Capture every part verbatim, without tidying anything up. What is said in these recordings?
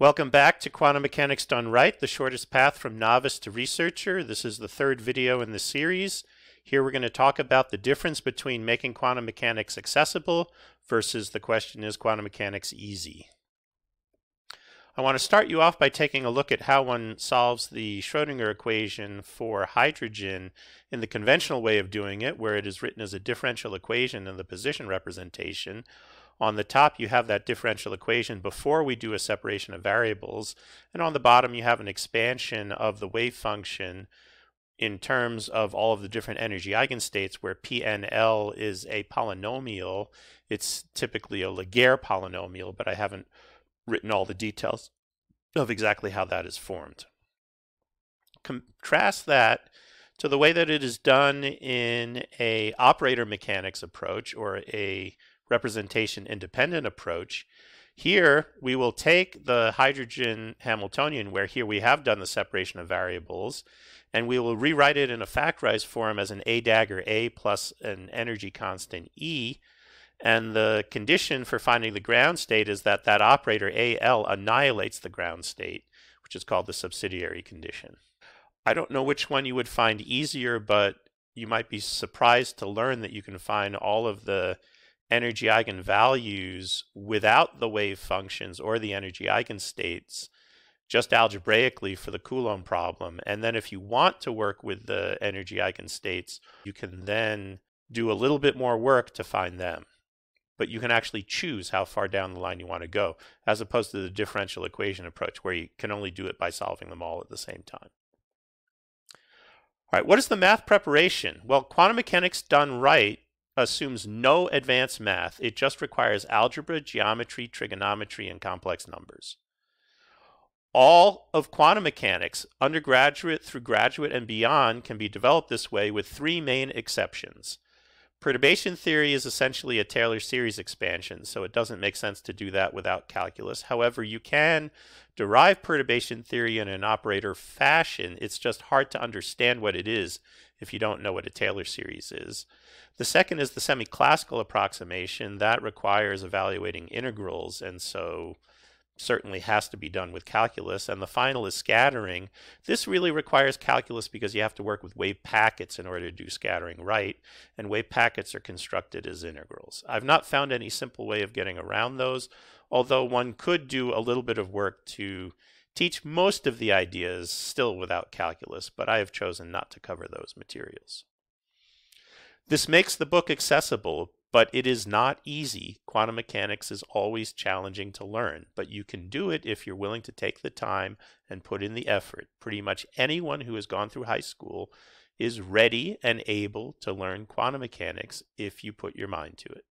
Welcome back to Quantum Mechanics Done Right, the shortest path from novice to researcher. This is the third video in the series. Here we're going to talk about the difference between making quantum mechanics accessible versus the question, is quantum mechanics easy? I want to start you off by taking a look at how one solves the Schrödinger equation for hydrogen in the conventional way of doing it, where it is written as a differential equation in the position representation. On the top you have that differential equation before we do a separation of variables, and on the bottom you have an expansion of the wave function in terms of all of the different energy eigenstates, where P N L is a polynomial. It's typically a Laguerre polynomial, but I haven't written all the details of exactly how that is formed. Contrast that to the way that it is done in a operator mechanics approach, or a representation independent approach. Here we will take the hydrogen Hamiltonian, where here we have done the separation of variables, and we will rewrite it in a factorized form as an A dagger A plus an energy constant E. And the condition for finding the ground state is that that operator A L annihilates the ground state, which is called the subsidiary condition. I don't know which one you would find easier, but you might be surprised to learn that you can find all of the energy eigenvalues without the wave functions or the energy eigenstates just algebraically for the Coulomb problem. And then if you want to work with the energy eigenstates, you can then do a little bit more work to find them. But you can actually choose how far down the line you want to go, as opposed to the differential equation approach, where you can only do it by solving them all at the same time. All right, what is the math preparation? Well, quantum mechanics done right assumes no advanced math. It just requires algebra, geometry, trigonometry, and complex numbers. All of quantum mechanics, undergraduate through graduate and beyond, can be developed this way with three main exceptions. Perturbation theory is essentially a Taylor series expansion, so it doesn't make sense to do that without calculus. However, you can derive perturbation theory in an operator fashion. It's just hard to understand what it is if you don't know what a Taylor series is. The second is the semi-classical approximation. That requires evaluating integrals, and so certainly has to be done with calculus. And the final is scattering. This really requires calculus because you have to work with wave packets in order to do scattering right, and wave packets are constructed as integrals. I've not found any simple way of getting around those, although one could do a little bit of work to teach most of the ideas still without calculus, but I have chosen not to cover those materials. This makes the book accessible, but it is not easy. Quantum mechanics is always challenging to learn, but you can do it if you're willing to take the time and put in the effort. Pretty much anyone who has gone through high school is ready and able to learn quantum mechanics if you put your mind to it.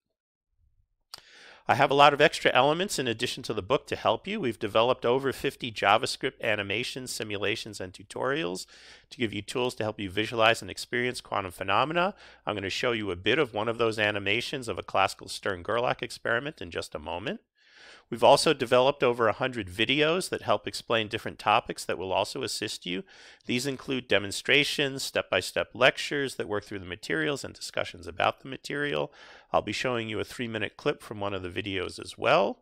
I have a lot of extra elements in addition to the book to help you. We've developed over fifty JavaScript animations, simulations, and tutorials to give you tools to help you visualize and experience quantum phenomena. I'm going to show you a bit of one of those animations of a classical Stern-Gerlach experiment in just a moment. We've also developed over one hundred videos that help explain different topics that will also assist you. These include demonstrations, step-by-step lectures that work through the materials, and discussions about the material. I'll be showing you a three-minute clip from one of the videos as well.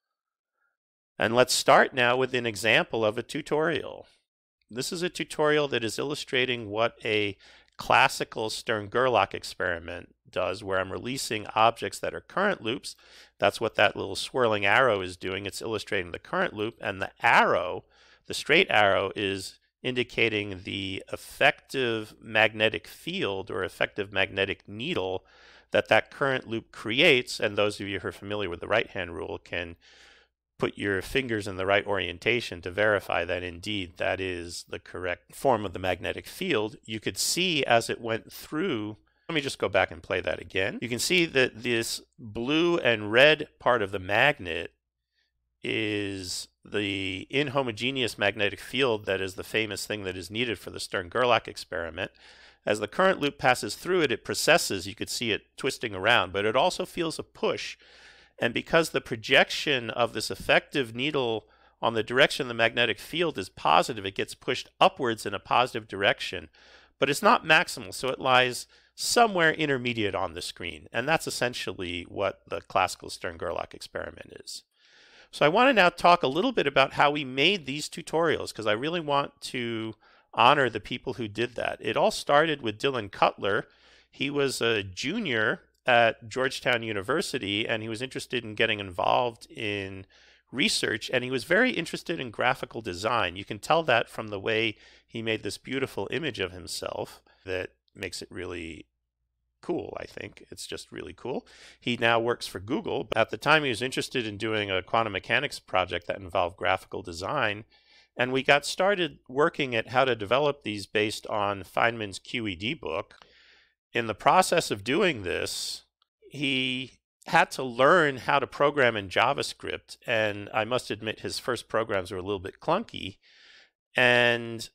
And let's start now with an example of a tutorial. This is a tutorial that is illustrating what a classical Stern-Gerlach experiment does, where I'm releasing objects that are current loops. That's what that little swirling arrow is doing. It's illustrating the current loop, and the arrow, the straight arrow, is indicating the effective magnetic field or effective magnetic needle that that current loop creates. And those of you who are familiar with the right-hand rule can put your fingers in the right orientation to verify that indeed that is the correct form of the magnetic field. You could see as it went through, let me just go back and play that again. You can see that this blue and red part of the magnet is the inhomogeneous magnetic field that is the famous thing that is needed for the Stern-Gerlach experiment. As the current loop passes through it, it precesses. You could see it twisting around, but it also feels a push. And because the projection of this effective needle on the direction of the magnetic field is positive, it gets pushed upwards in a positive direction. But it's not maximal, so it lies somewhere intermediate on the screen. And that's essentially what the classical Stern-Gerlach experiment is. So I want to now talk a little bit about how we made these tutorials, because I really want to honor the people who did that. It all started with Dylan Cutler. He was a junior at Georgetown University, and he was interested in getting involved in research, and he was very interested in graphical design. You can tell that from the way he made this beautiful image of himself that makes it really cool, I think. It's just really cool. He now works for Google. At the time, he was interested in doing a quantum mechanics project that involved graphical design, and we got started working at how to develop these based on Feynman's Q E D book. In the process of doing this, he had to learn how to program in JavaScript, and I must admit his first programs were a little bit clunky. And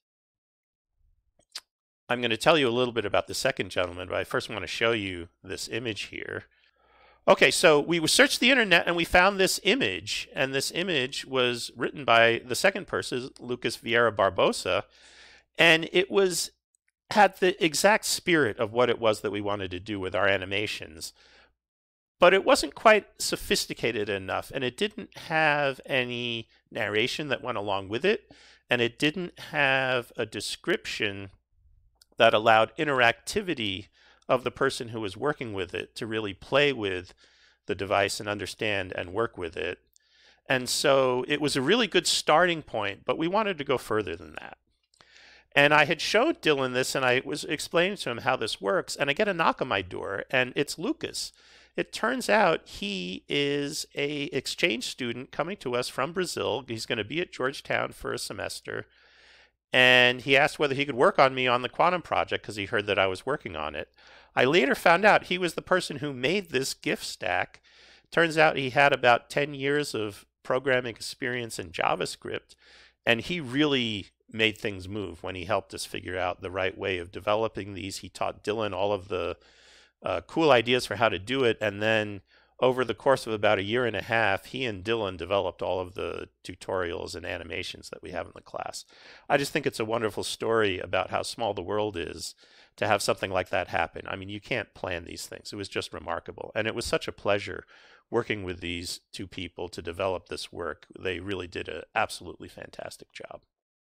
I'm going to tell you a little bit about the second gentleman, but I first want to show you this image here. Okay, so we searched the internet and we found this image, and this image was written by the second person, Lucas Vieira Barbosa, and it was had the exact spirit of what it was that we wanted to do with our animations. But it wasn't quite sophisticated enough, and it didn't have any narration that went along with it, and it didn't have a description that allowed interactivity of the person who was working with it to really play with the device and understand and work with it. And so it was a really good starting point, but we wanted to go further than that. And I had showed Dylan this, and I was explaining to him how this works, and I get a knock on my door, and it's Lucas. It turns out he is a exchange student coming to us from Brazil. He's going to be at Georgetown for a semester. And he asked whether he could work on me on the quantum project because he heard that I was working on it. I later found out he was the person who made this GIF stack. Turns out he had about ten years of programming experience in JavaScript, and he really made things move when he helped us figure out the right way of developing these. He taught Dylan all of the uh, cool ideas for how to do it, and then over the course of about a year and a half, he and Dylan developed all of the tutorials and animations that we have in the class. I just think it's a wonderful story about how small the world is to have something like that happen. I mean, you can't plan these things. It was just remarkable. And it was such a pleasure working with these two people to develop this work. They really did an absolutely fantastic job.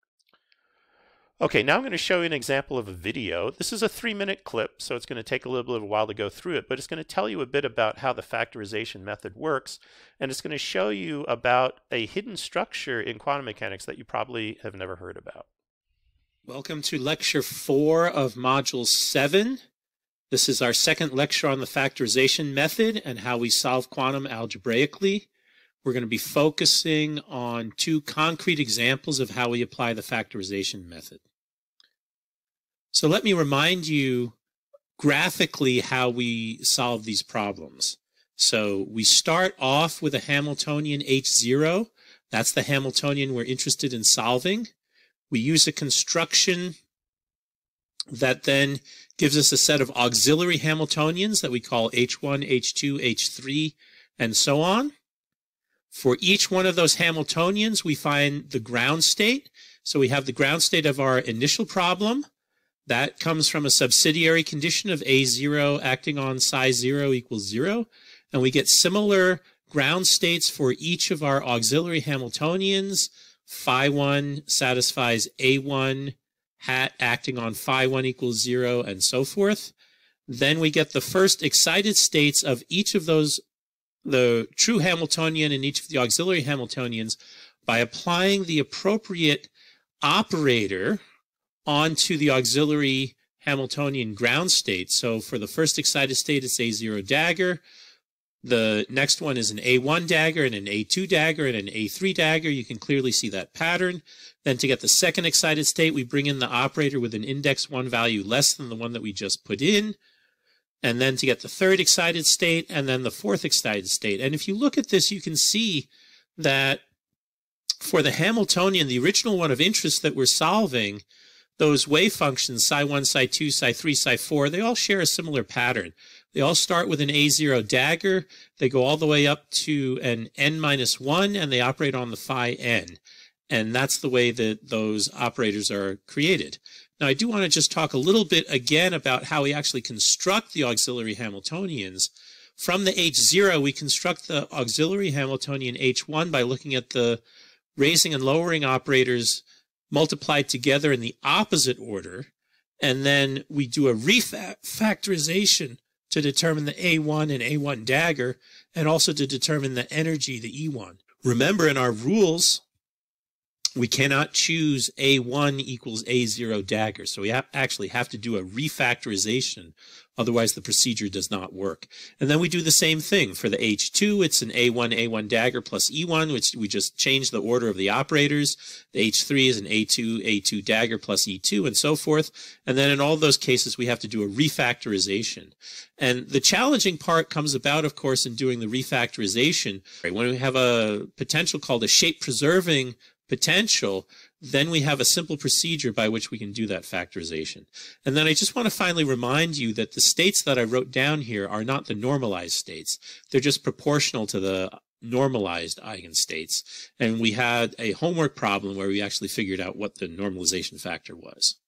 Okay, now I'm going to show you an example of a video. This is a three-minute clip, so it's going to take a little bit of a while to go through it, but it's going to tell you a bit about how the factorization method works, and it's going to show you about a hidden structure in quantum mechanics that you probably have never heard about. Welcome to lecture four of module seven. This is our second lecture on the factorization method and how we solve quantum algebraically. We're going to be focusing on two concrete examples of how we apply the factorization method. So let me remind you graphically how we solve these problems. So we start off with a Hamiltonian H zero. That's the Hamiltonian we're interested in solving. We use a construction that then gives us a set of auxiliary Hamiltonians that we call H one, H two, H three, and so on. For each one of those Hamiltonians, we find the ground state. So we have the ground state of our initial problem. That comes from a subsidiary condition of A zero acting on psi zero equals zero. And we get similar ground states for each of our auxiliary Hamiltonians. Phi one satisfies A one hat acting on phi one equals zero, and so forth. Then we get the first excited states of each of those, the true Hamiltonian and each of the auxiliary Hamiltonians, by applying the appropriate operator onto the auxiliary Hamiltonian ground state. So for the first excited state, it's A zero dagger. The next one is an A one dagger and an A two dagger and an A three dagger. You can clearly see that pattern. Then to get the second excited state, we bring in the operator with an index one value less than the one that we just put in. And then to get the third excited state, and then the fourth excited state. And if you look at this, you can see that for the Hamiltonian, the original one of interest that we're solving, those wave functions, psi one, psi two, psi three, psi four, they all share a similar pattern. They all start with an A zero dagger. They go all the way up to an n minus one, and they operate on the phi n. And that's the way that those operators are created. Now, I do want to just talk a little bit again about how we actually construct the auxiliary Hamiltonians. From the H zero, we construct the auxiliary Hamiltonian H one by looking at the raising and lowering operators multiplied together in the opposite order, and then we do a refactorization to determine the A one and A one dagger, and also to determine the energy, the E one. Remember, in our rules, we cannot choose A one equals A zero dagger, so we have, actually have to do a refactorization. Otherwise, the procedure does not work. And then we do the same thing. For the H two, it's an A one, A one dagger plus E one, which we just change the order of the operators. The H three is an A two, A two dagger plus E two, and so forth. And then in all those cases, we have to do a refactorization. And the challenging part comes about, of course, in doing the refactorization. When we have a potential called a shape-preserving potential, then we have a simple procedure by which we can do that factorization. And then I just want to finally remind you that the states that I wrote down here are not the normalized states. They're just proportional to the normalized eigenstates. And we had a homework problem where we actually figured out what the normalization factor was.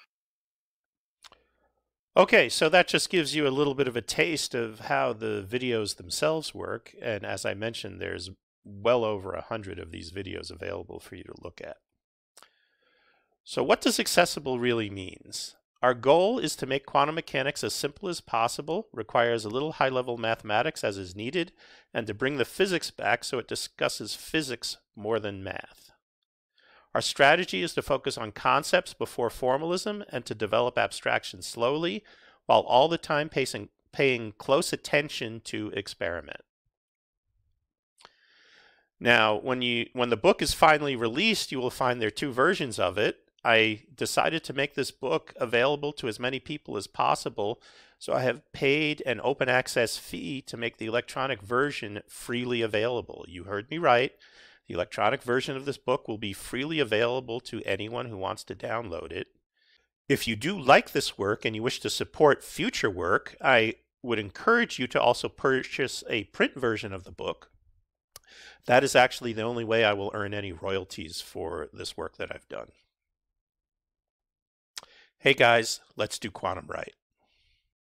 Okay, so that just gives you a little bit of a taste of how the videos themselves work. And as I mentioned, there's well over a hundred of these videos available for you to look at. So what does accessible really means? Our goal is to make quantum mechanics as simple as possible, requires a little high-level mathematics as is needed, and to bring the physics back so it discusses physics more than math. Our strategy is to focus on concepts before formalism and to develop abstraction slowly, while all the time pacing, paying close attention to experiment. Now, when you when the book is finally released, you will find there are two versions of it. I decided to make this book available to as many people as possible, so I have paid an open access fee to make the electronic version freely available. You heard me right. The electronic version of this book will be freely available to anyone who wants to download it. If you do like this work and you wish to support future work, I would encourage you to also purchase a print version of the book. That is actually the only way I will earn any royalties for this work that I've done. Hey guys, let's do quantum right.